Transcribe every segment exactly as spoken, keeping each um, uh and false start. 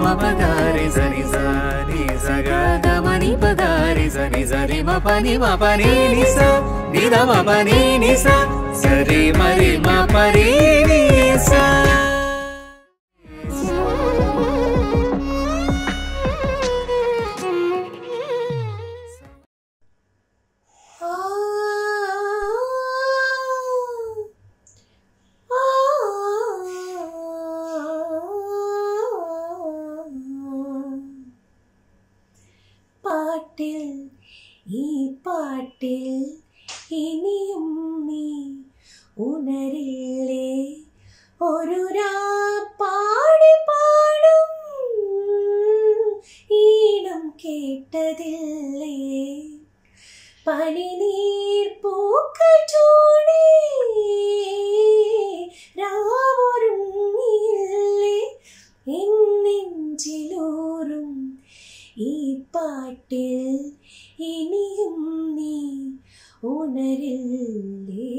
Gamapagari zani zani zaga gamani pagari zani zari ma pani ma pani ni sa ni da ma pani ni sa sari mari ma pari ni sa. പാട്ടിൽ ഈ പാട്ടിൽ ഇനിയും നീ ഉണരില്ലേ ഒരു രാ പാടി പാടും ഈണം കേട്ടതില്ലേ പനിനീർ പൂക്കൾ ചൂടി രാവൊരുങ്ങിയില്ലേ എന്നെഞ്ചിലൂറും ഈ പാട്ടിൽ ഇനിയും നീ ഉണരില്ലേ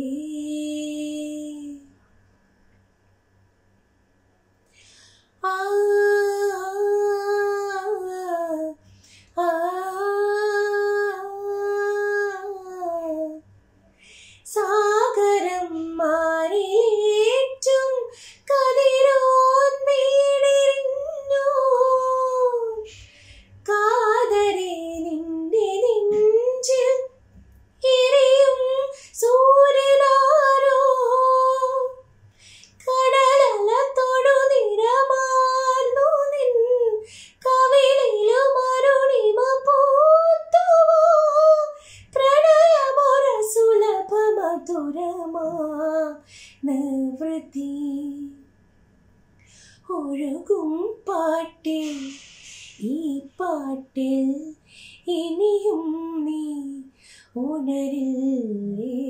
ആ സാഗരം മാറിയേറ്റും കതിരോൻ വീടിരുന്നു കാതരെ നിന്റെ നെഞ്ചിൽ എരിയും സൂര്യനാരോ കടലല തൊടുനിരമാർന്നു നിൻ കവിളിലും അരുണിമ പൂത്തുവോ പ്രണയമൊര സുലഭ മധുരമാ നിവൃത്തി ഒഴുകും പാട്ടിൽ ഈ പാട്ടിൽ ഇനിയും നീ ഉണരില്ലേ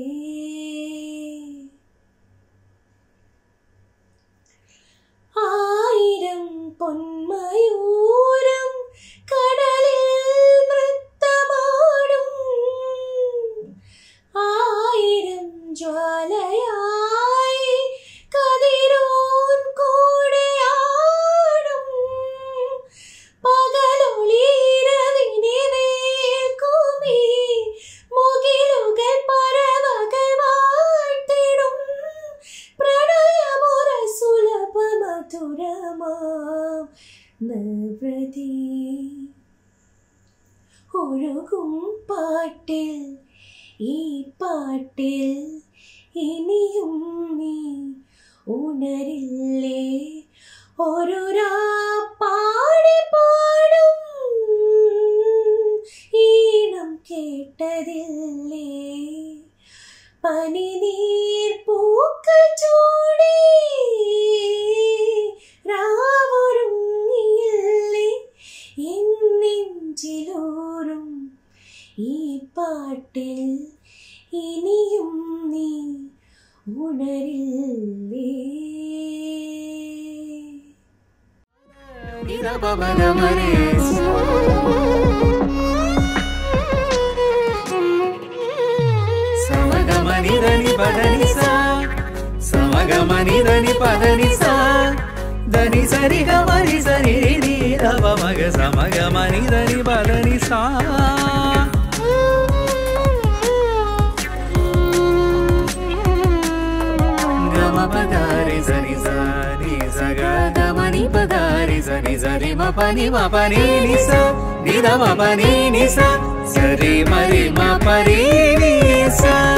ആയിരം പൊന്മയൂരം കടലിൽ നൃത്തമാടും ആയിരം ജ്വാലയായി കതിരോൻ കൂടെയാടും പകലൊളിരവിനെ വേൽക്കുമീ മുകിലുകൾ പറവകൾ വാഴ്ത്തിടും പ്രണയമൊര സുലഭ മധുരമാം നിവൃത്തി ഒഴുകും പാട്ടിൽ ഈ പാട്ടിൽ ഇനിയും നീ ഉണരില്ലേ ഒരു രാ പാടി പാടും ഈണം കേട്ടതില്ലേ പനിനീർ പൂക്കൾ ചൂടി രാവൊരുങ്ങിയില്ലേ എന്നെഞ്ചിലൂറും ഈ പാട്ടിൽ ഇനിയും നീ ഉണരില്ലേ Samagama nidani padani sa Samagama nidani padani sa Dani sari gamari sari ni Dava maga samagama nidani padani sa Gama pagari sari sari Saga gamani pagari sari sari ma pani ma pani ni sa Ni da ma pani ni sa Sari mari ma pari ni sa